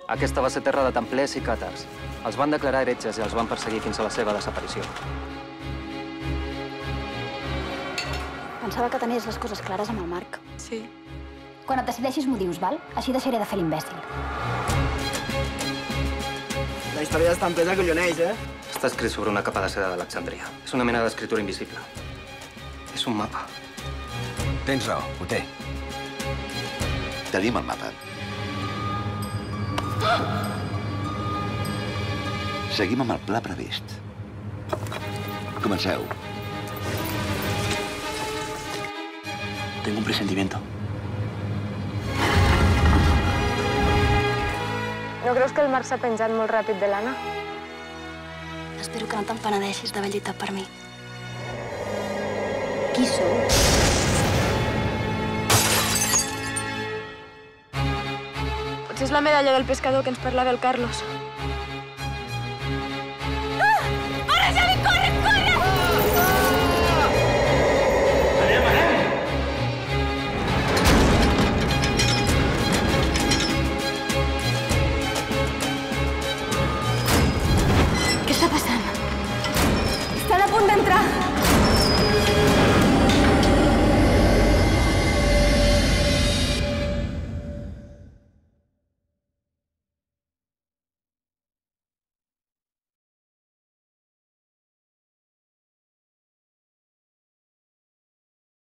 Aquesta va ser terra de templers i càtars. Els van declarar heretges i els van perseguir fins a la seva desaparició. Pensava que tenies les coses clares amb el Marc. Sí. Quan et decideixis m'ho dius, val? Així deixaré de fer l'imbècil. La història dels templers acolloneix, Està escrit sobre una capa de seda d'Alexandria. És una mena d'escriptura invisible. És un mapa. Tens raó, ho té. Tenim el mapa. Seguim amb el pla previst. Comenceu. Tengo un presentimiento. No creus que el Marc s'ha penjat molt ràpid de l'Anna? Espero que no te'n penedeixis d'haver lluitat per mi. Qui sou? Potser és la medalla del pescador que ens parlava el Carlos.